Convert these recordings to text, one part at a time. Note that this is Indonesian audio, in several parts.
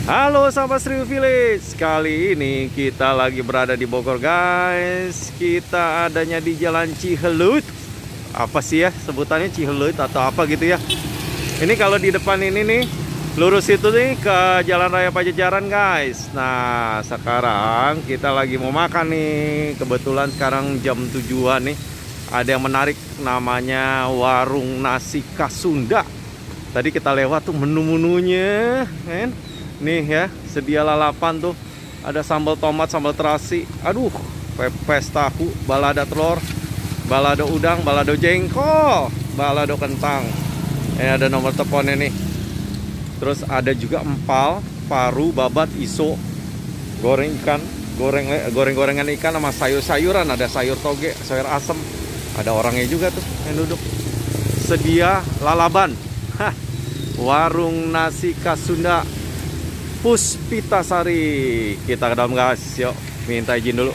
Halo sahabat Sriwijaya Village. Kali ini kita lagi berada di Bogor guys. Kita adanya di Jalan Cihelut. Apa sih ya sebutannya, Cihelut atau apa gitu ya. Ini kalau di depan ini nih, lurus itu nih ke Jalan Raya Pajajaran guys. Nah sekarang kita lagi mau makan nih. Kebetulan sekarang jam 7-an nih. Ada yang menarik namanya Warung Nasi Khas Sunda. Tadi kita lewat tuh menu-menunya kan. Nih ya, sedia lalapan tuh. Ada sambal tomat, sambal terasi. Aduh, pepes tahu, balado telur, balado udang, balado jengkol, balado kentang. Ini ada nomor teleponnya nih. Terus ada juga empal, paru, babat, iso, goreng ikan, goreng-gorengan ikan sama sayur-sayuran. Ada sayur toge, sayur asem. Ada orangnya juga tuh yang duduk. Sedia lalaban. Hah, Warung Nasi Khas Sunda Puspitasari. Kita ke dalam guys, yuk. Minta izin dulu.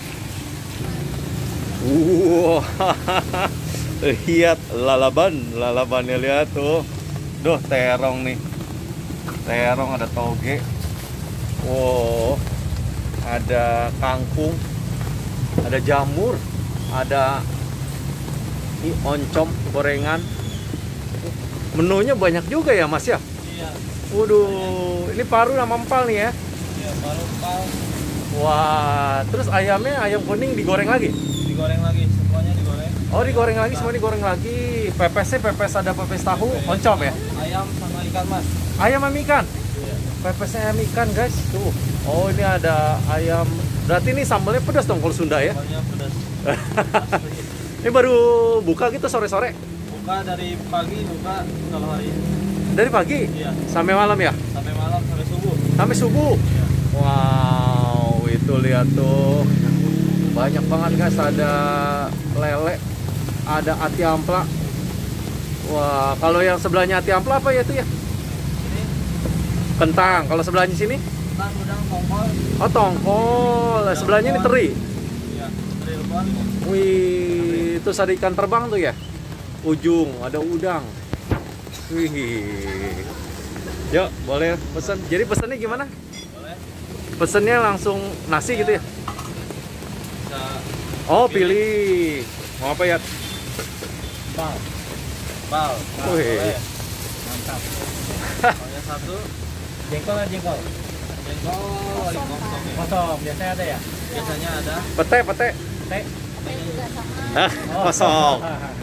Wow, lihat lalabannya, lihat tuh. Duh, terong nih. Terong, ada toge. Wow, ada kangkung, ada jamur, ada oncom gorengan. Menunya banyak juga ya mas ya. Iya. Waduh, ini paru sama empal nih ya. Iya, paru empal. Wah, terus ayamnya ayam kuning digoreng lagi? Digoreng lagi, semuanya digoreng. Oh, digoreng lagi, semua digoreng lagi. Pepesnya pepes, ada pepes tahu, oncom ya? Ayam sama ikan mas. Ayam sama ikan? Iya. Pepesnya ayam ikan guys, tuh. Oh, ini ada ayam. Berarti ini sambalnya pedas dong kalau Sunda ya? Sambalnya pedas. Ini baru buka gitu sore-sore? Buka dari pagi, buka kalau hari ini. Dari pagi? Iya. Sampai malam ya? Sampai malam, sampai subuh. Sampai subuh? Iya. Wow, itu lihat tuh. Banyak banget guys, ada lele, ada ati ampla. Wah, kalau yang sebelahnya ati ampla apa ya itu ya? Ini Kentang. Kalau sebelahnya sini? kentang, udang, tongkol. Oh, tongkol. Sebelahnya ini teri. Iya, teri rebon. Wih, itu ada ikan terbang tuh ya? Ujung, ada udang. Wih. Yuk, boleh pesen. Jadi pesennya gimana? Boleh. Pesennya langsung nasi gitu ya? Bisa Oh, pilih. Mau apa ya? bal. Bal. Nah, Wih. boleh. Mantap. Kalau yang satu Jengkol ada jengkol? jengkol wali kosong ya. Kosong, biasanya ada ya? Biasanya ada. Pete, pete. Teh? Hah, kosong.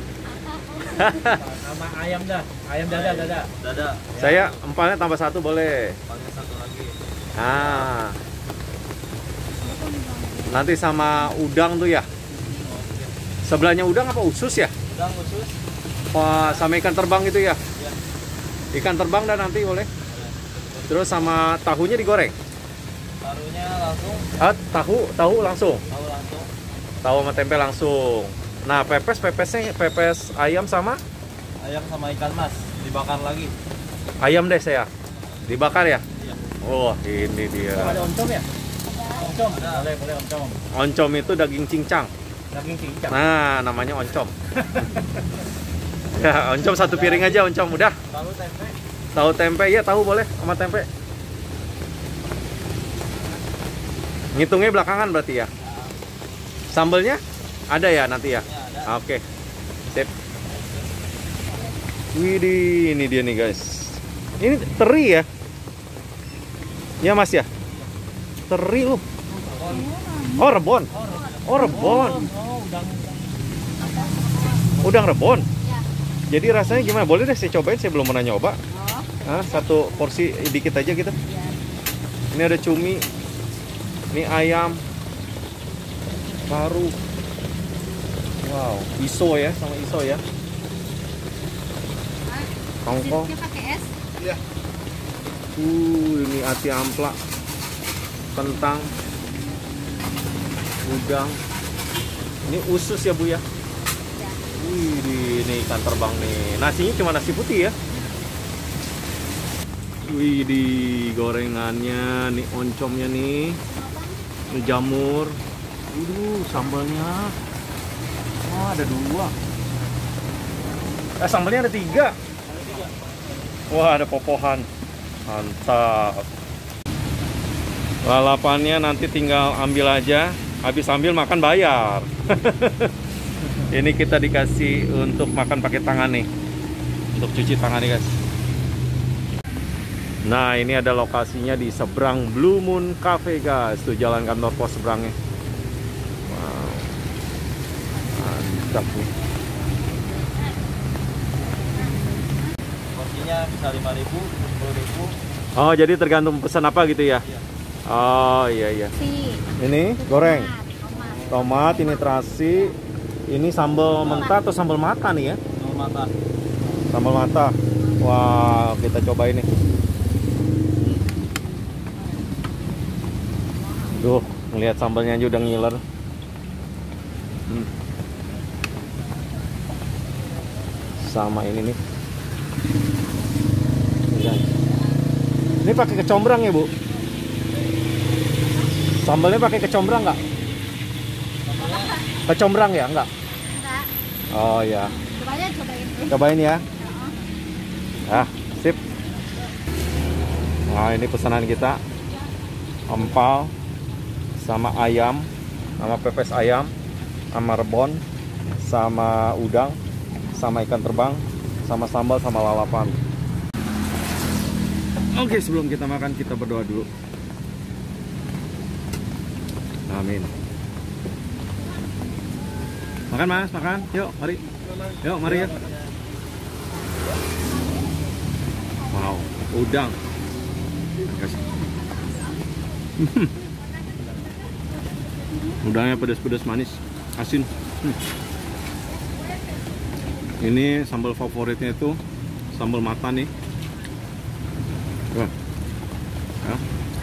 Sama ayam dah, ayam dada. Dada. Saya empalnya tambah satu boleh. Paling satu lagi. Ah. Nanti sama udang tuh ya. Sebelahnya udang apa usus ya? Udang khusus. Wah, sama ikan terbang gitu ya. Ya. Ikan terbang dan nanti boleh. Terus sama tahunya digoreng. Taruhnya langsung. Ah, tahu langsung. Tahu langsung. Tahu sama tempe langsung. Nah, pepesnya pepes ayam sama Ayam sama ikan mas dibakar lagi. ayam deh saya. Dibakar ya? Iya. Oh, ini dia. Ada oncom ya? Oncom, boleh oncom. Oncom itu daging cincang. Daging cincang. Nah, namanya oncom. Ya, oncom satu piring aja oncom udah. Lalu tempe. Tahu tempe ya, tahu boleh sama tempe. Ngitungnya belakangan berarti ya. Sambelnya ada ya nanti ya. Ya, ada. Oke. Sip. Widih, ini dia nih guys. Ini teri ya? Ya Mas ya? Teri loh. Oh, rebon. Oh, rebon. Oh, udang. Udang rebon. Jadi rasanya gimana? Boleh deh saya cobain, saya belum pernah nyoba. Nah, satu porsi dikit aja gitu. Ini ada cumi. Ini ayam. Paru. Wow, iso ya, sama iso ya. Tongkol. Pakai es. Iya. Ini ati ampla. Kentang. Udang. Ini usus ya Bu ya. Wih, ini ikan terbang nih. Nasinya cuma nasi putih ya. Wih, di gorengannya, nih oncomnya nih. Ini jamur. Sambalnya. Oh, ada 2. Sambalnya ada 3. Wah, ada popohan. Mantap. Lalapannya nanti tinggal ambil aja. Habis ambil makan bayar. Ini kita dikasih untuk makan pakai tangan nih. Untuk cuci tangan nih guys. Nah ini ada lokasinya di seberang Blue Moon Cafe guys. Tuh jalan kantor pos seberangnya. Wow, mantap nih. Porsinya bisa 5.000, 10.000. Oh jadi tergantung pesan apa gitu ya? Iya. Oh iya iya. Ini goreng, tomat, ini terasi, ini sambal mentah atau sambal mata nih ya? Sambal mata. Sambal mata. Wah kita coba ini. Duh, ngelihat sambalnya aja udah ngiler. Sama ini nih. Ini pakai kecombrang ya, Bu? Sambalnya pakai kecombrang nggak? Kecombrang ya, enggak? Enggak. Oh ya. Coba aja cobain. Cobain ya. Ah, sip. Nah, ini pesanan kita. Empal sama ayam, sama pepes ayam, sama rebon, sama udang, sama ikan terbang, sama sambal, sama lalapan. Oke, sebelum kita makan kita berdoa dulu. Amin. Makan Mas, makan. Yuk, mari. Yuk, mari ya. Wow, udang. Kasih. Udangnya pedas-pedas manis, asin. Ini sambal favoritnya itu sambal mata nih. Wah. Ya.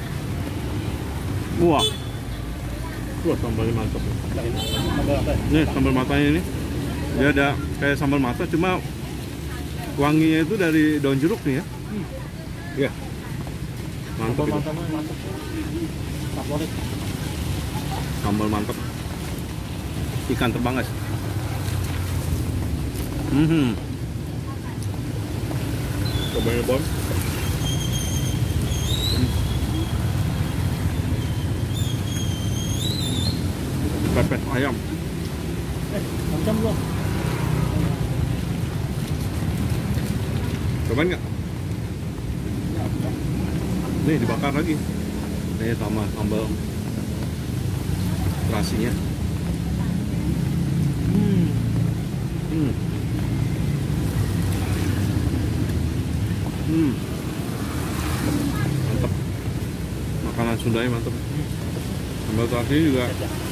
Wah. Wah, sambalnya mantap. Nih, sambal matanya ini. Dia ada kayak sambal mata, cuma wanginya itu dari daun jeruk nih ya. Iya. Mantap. Mantap. Favorit. Sambal mantap. Ikan terbang guys. Cobain Bon. Pepes ayam. Oncom belum? Cobain nggak? Nih dibakar lagi. Nih sama sambal terasinya. Mantap. Makanan Sundanya mantap. Sambal terasinya juga.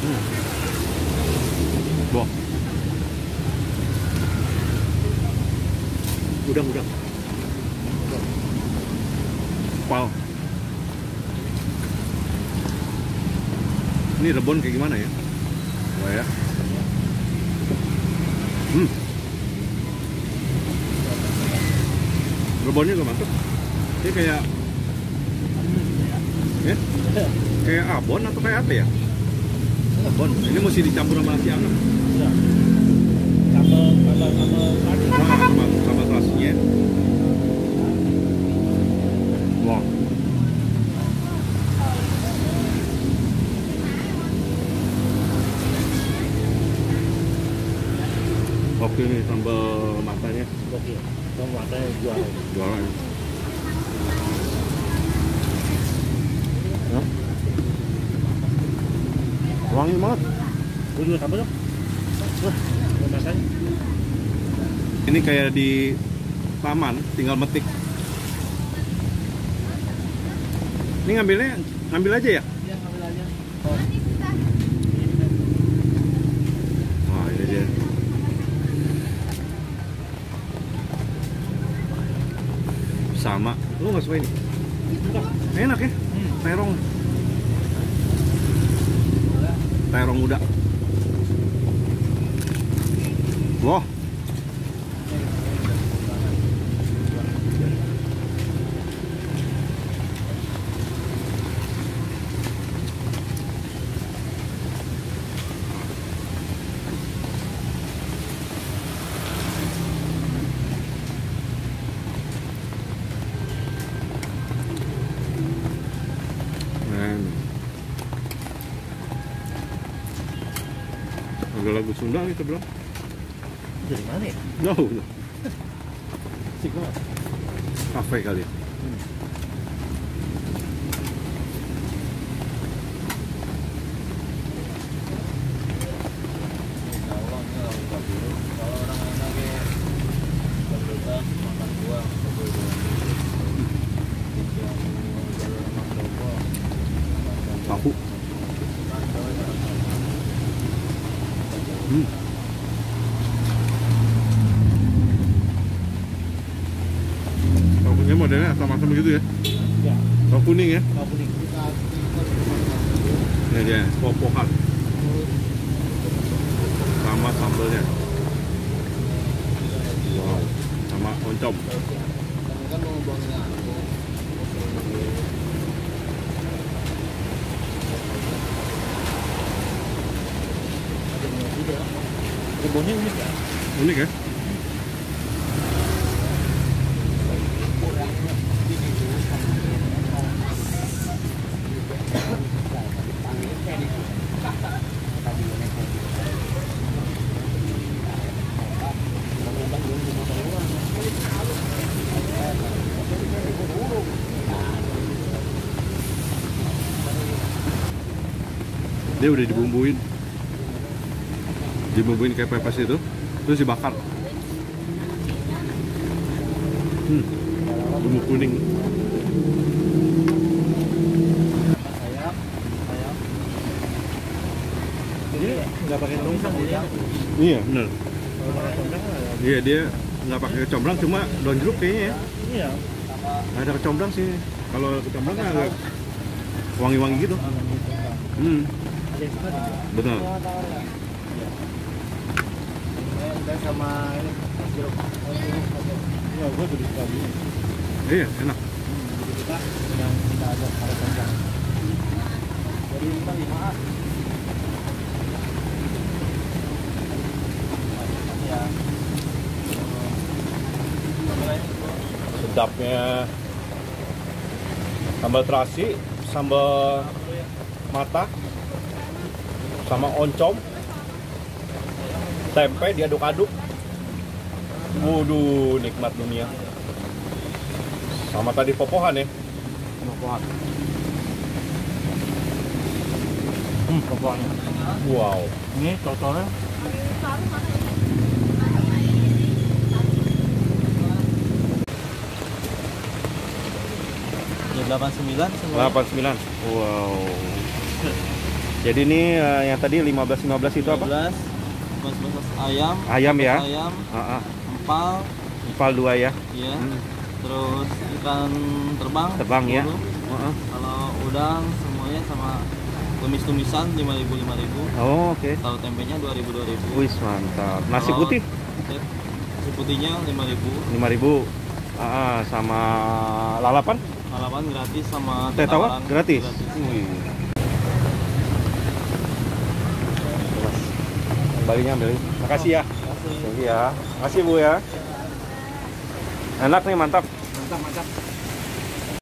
Wah. Udang. Wow. Ini rebon kayak gimana ya? Wah ya. Rebonnya juga mantap. Ini kayak ya? Kayak abon atau kayak apa ya? Abon. Ini mesti dicampur sama nasi anget. Iya. Sambal Sama terasinya. Wow. Oke nih sambal matanya. Oke. Sambal matanya Jualan. Ya. Wangi banget. Gue juga sambal dong. Wah, masanya. Ini kayak di taman, tinggal metik. Ini ngambil aja ya? Iya, ngambil aja. Wah, ini dia. Sama. Lu nggak suka ini? Enak ya? Terong. Terong muda. Wah. Man. Ada lagu Sunda nih sebelah. Dari mana ya? Jauh. Sik banget. Kafe kali ya. Kalau orang enak kayak bebas makan buah, Tahu. Tahunya modelnya asam-asam begitu ya? Ya, Tahu kuning ya? tahu kuning. Ini dia, popohan. Sama sambelnya. Wow, sama oncom. kan mau buangnya Kebunnya unik ya? Unik ya? Dia udah dibumbuin kayak pepes itu, terus dibakar. Bumbu kuning. Jadi nggak pakai tongsang dia. Iya bener. Kalau pakai tongsang ada. Iya dia nggak pakai kecombrang, cuma daun jeruk kayaknya ya. Iya. Nggak ada kecombrang sih. Kalau kecombrang kan agak wangi-wangi gitu. Ada yang suka juga. Benar. Dan sama ini jeruk. Iya, gue lebih suka ini. Iya enak. Lebih suka yang kita ada tongsang. Jadi kita 5. Ya. Sedapnya sambal terasi, sambal mata, sama oncom, tempe diaduk-aduk. Waduh, nikmat dunia. Sama tadi popohan ya. Popohan. Popohannya. Wow. Ini totalnya ya 89 semua. 89. Wow. Jadi ini yang tadi 15 itu apa? 15 ayam. Ayam ya? Ayam, Ah, empal, empal 2 ya. ya. Terus ikan terbang. Terbang ya. 10. Ah. Kalau udang semuanya sama tumis-tumisan 5.000. Oh, oke. Tahu tempenya 2.000. Wis mantap. Nasi Kalau putih nasi putihnya 5.000. 5.000. Sama lalapan? Lalapan gratis sama Teh tawar tawaran gratis. Wih. Mas, kembalinya ambil. Makasih ya. Kasih. Thank you ya. Makasih Bu ya. Enak nih, mantap. mantap.